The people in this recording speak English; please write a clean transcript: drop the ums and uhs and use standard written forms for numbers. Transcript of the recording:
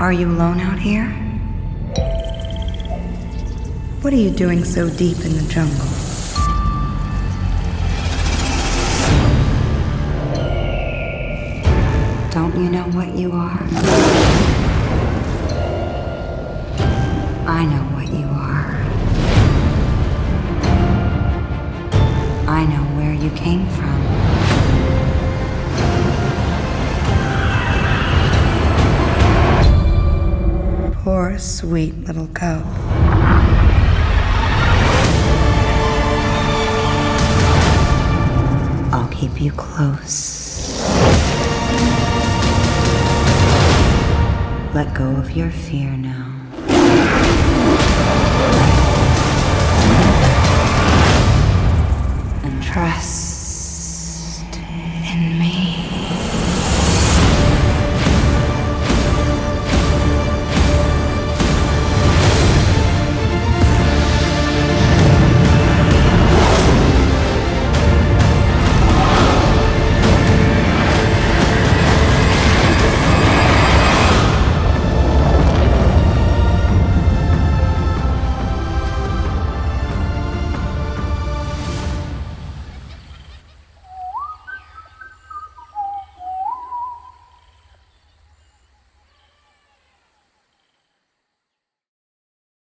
Are you alone out here? What are you doing so deep in the jungle? Don't you know what you are? I know what you are. I know where you came from. Poor, sweet little cub. I'll keep you close. Let go of your fear now.